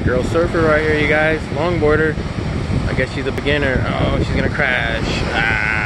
Girl surfer right here, you guys. Longboarder. I guess she's a beginner. Oh, she's gonna crash. Ah.